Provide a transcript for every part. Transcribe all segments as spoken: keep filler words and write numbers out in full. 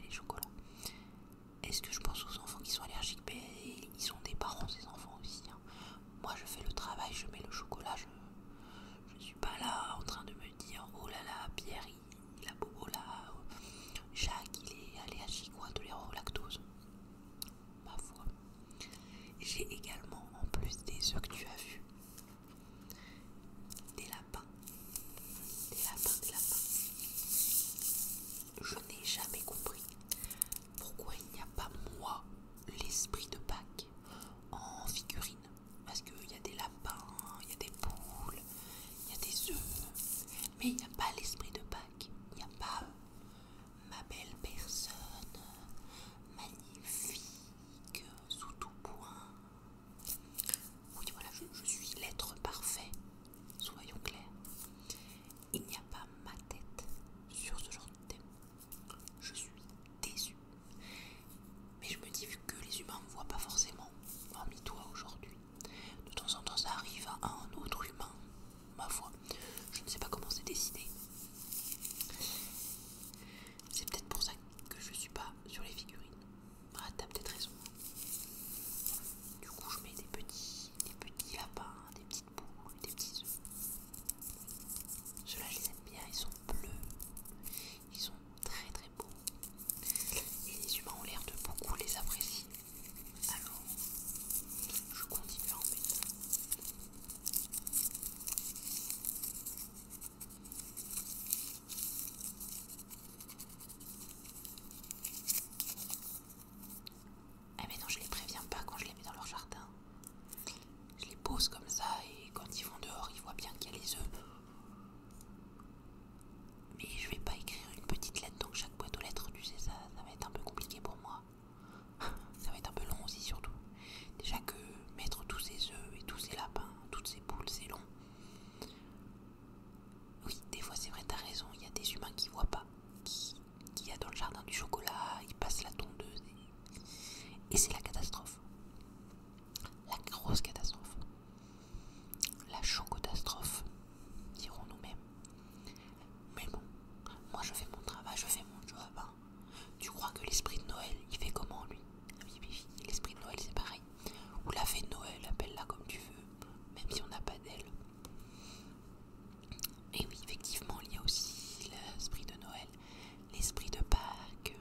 les chocolats. Est-ce que je pense aux enfants qui sont allergiques? Ben, ils ont des parents, ces enfants aussi. Hein. Moi, je fais le travail, je mets le chocolat, je je suis pas là en train de me dire oh là là, Pierre il, il a bobo là, Jacques il est allergique ou intolérant au lactose. Ma foi. J'ai également, en plus des œufs que tu as vus, des lapins. Des lapins, des lapins. Je n'ai jamais compris pourquoi il n'y a pas, moi, l'esprit de Pâques en figurine. Parce qu'il y a des lapins, il y a des poules, il y a des œufs, mais il n'y a pas l'esprit de Pâques. Il n'y a pas euh, ma belle personne, magnifique, sous tout point. Oui, voilà, je, je suis l'être parfait, soyons clairs. Il n'y a pas ma tête sur ce genre de thème. Je suis déçue. Mais je me dis, vu que les humains ne me voient pas forcément, hormis toi aujourd'hui, de temps en temps ça arrive à un autre humain, ma foi. Je ne sais pas comment c'est décidé. C'est peut-être pour ça que je suis pas sur les figurines. Ah, t'as peut-être raison. Du coup, je mets des petits, des petits lapins, des petites poules, des petits œufs. Ceux-là, je les aime bien, ils sont bleus. Ils sont très très beaux. Et les humains ont l'air de beaucoup les apprécier. Alors, je continue à en mettre. Ah mais non, je les préviens pas quand je les mets dans leur jardin. Je les pose comme ça et quand ils vont dehors, ils voient bien qu'il y a les œufs. Mais je vais pas écrire une petite lettre dans chaque boîte aux lettres, tu sais, ça, ça va être un peu compliqué pour moi. Ça va être un peu long aussi surtout. Déjà que mettre tous ces œufs et tous ces lapins, toutes ces poules, c'est long. Oui, des fois c'est vrai, t'as raison, il y a des humains qui voient pas, qui, qui y a dans le jardin du chocolat, ils passent la tondeuse et, et c'est la catastrophe. La grosse catastrophe. La chocotastrophe, dirons-nous même. Mais bon, moi je fais mon travail, je fais mon job. Hein. Tu crois que l'esprit de Noël, il fait comment lui? Oui, oui, oui, l'esprit de Noël c'est pareil. Ou la fée de Noël, appelle-la comme tu veux, même si on n'a pas d'elle. Et oui, effectivement, il y a aussi l'esprit de Noël, l'esprit de Pâques,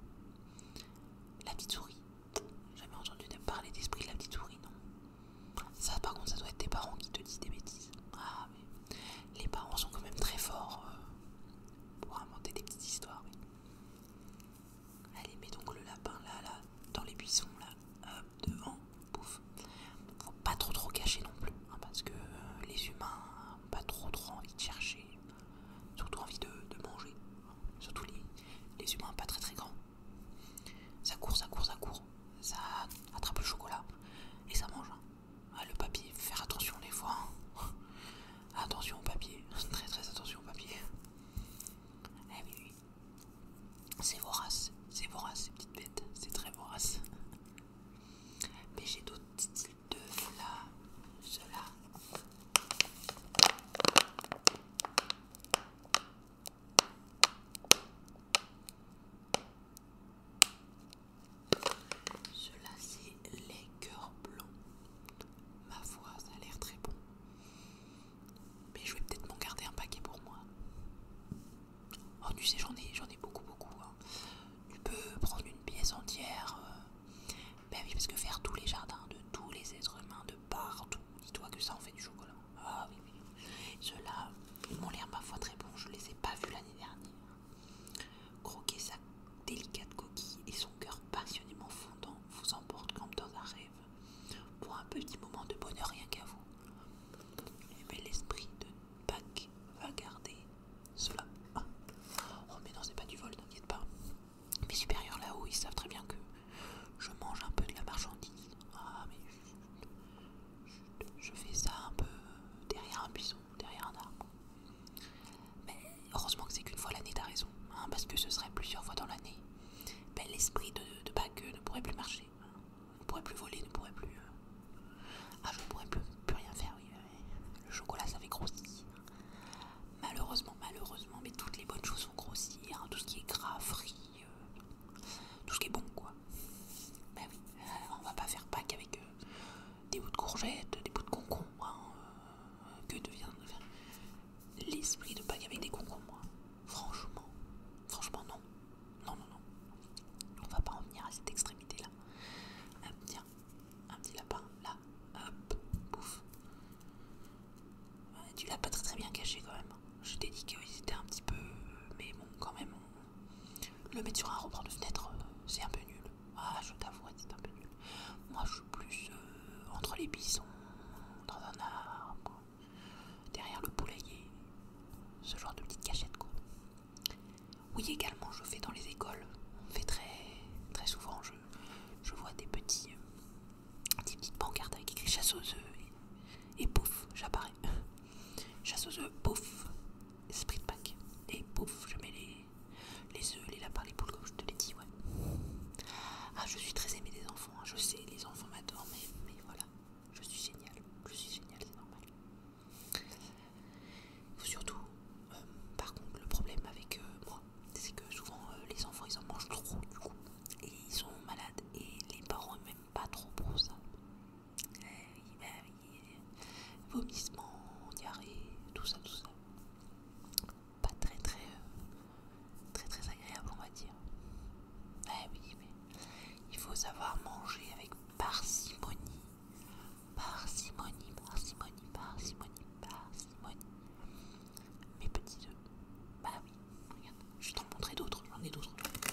la petite souris. J'ai jamais entendu parler d'esprit de la petite souris, non. Ça, par contre, ça doit être tes parents qui te disent des bêtises. Ah, mais les parents sont quand même très forts euh, pour inventer des petites histoires. Oui. Allez, mets donc le lapin là, là, dans les buissons, là, hop, devant, pouf. Faut pas trop trop cacher non plus, hein, parce que euh, les humains n'ont pas trop trop envie de chercher, surtout envie de, de manger. Surtout les, les humains pas très très grands. Ça court, ça court, ça court. Ça attrape le chocolat et ça mange. Hein. Ah, le papier, faut faire attention des fois. Hein. Attention au papier, très très attention au papier. Eh oui, oui. C'est vorace, c'est vorace ces petites bêtes, c'est très vorace. Mais j'ai d'autres styles d'œufs là, ceux-là. Ceux-là, c'est les cœurs blancs. Ma foi, ça a l'air très bon. Mais je vais peut-être m'en garder un paquet pour moi. Oh, tu sais, j'en ai, j'en ai beaucoup, beaucoup. Hein. Tu peux prendre une pièce entière. Euh, de fenêtre, euh, c'est un peu nul. Ah, je t'avoue, c'est un peu nul. Moi, je suis plus euh, entre les buissons, dans un arbre, derrière le poulailler, ce genre de petites cachettes, quoi. Oui, également, je fais dans les écoles. On fait très, très souvent. Je, je vois des petits, euh, des petites pancartes avec écrit chasse aux œufs et, et pouf, j'apparais. Chasse aux œufs, pouf, esprit de Pâques. Et pouf, je mets les, les œufs, les lapins, les poules, comme je te l'ai dit, ouais. Ah, je suis très aimée des enfants, hein. Je sais, les enfants m'adorent, mais, mais voilà, je suis géniale, je suis géniale, c'est normal. Faut surtout, euh, par contre, le problème avec euh, moi, c'est que souvent euh, les enfants ils en mangent trop du coup, et ils sont malades, et les parents ils m'aiment pas trop pour ça. Euh, vomissements, diarrhée, tout ça, tout ça. Pas très très euh, très très agréable, on va dire. Eh oui, mais il faut savoir manger avec parcimonie. Parcimonie, parcimonie, parcimonie, parcimonie. Mes petits œufs. Bah oui, regarde, je vais t'en montrer d'autres, j'en ai d'autres.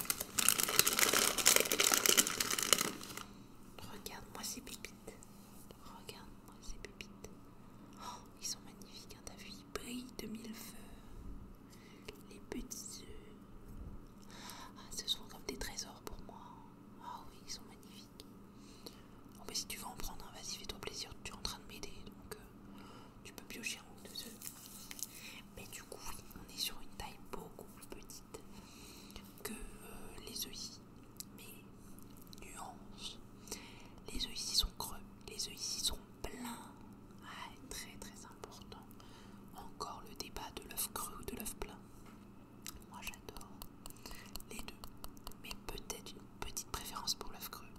Regarde-moi ces pépites. Regarde-moi ces pépites. Oh, ils sont magnifiques, hein, t'as vu, ils brillent de mille feux. Les petits œufs. Ah, ce sont comme des trésors pour moi. Ah oui, ils sont magnifiques. Bon bah si tu veux en prendre un, vas-y, fais-toi plaisir, tu es en train de m'aider, donc euh, tu peux piocher un ou deux œufs. Mais du coup, oui, on est sur une taille beaucoup plus petite que euh, les œufs ici. Mais nuance, les œufs ici sont creux, les œufs ici sont pleins. Ah, très très important. Encore le débat de l'œuf creux ou de l'œuf plein. Moi j'adore les deux, mais peut-être une petite préférence pour l'œuf creux.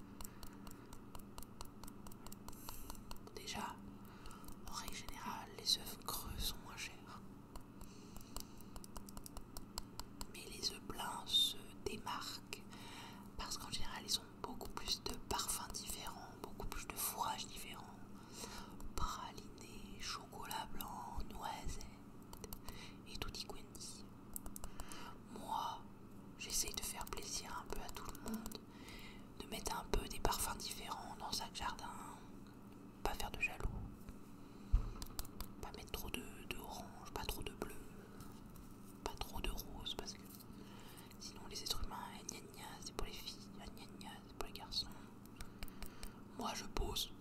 Déjà, en règle générale, les œufs creux sont moins chers. Mais les œufs pleins se démarquent parce qu'en général, ils ont beaucoup plus de parfums différents, beaucoup plus de fourrages différents. Praliné, chocolat blanc, noisette et tutti quanti. Moi, j'essaye de faire plaisir un peu à tout le monde, de mettre un peu des parfums différents dans chaque jardin, pas faire de jaloux, pas mettre trop de, de orange, pas trop de bleu, pas trop de rose, parce que sinon les êtres humains, gna gna, c'est pour les filles, gna gna, c'est pour les garçons. Moi je pose,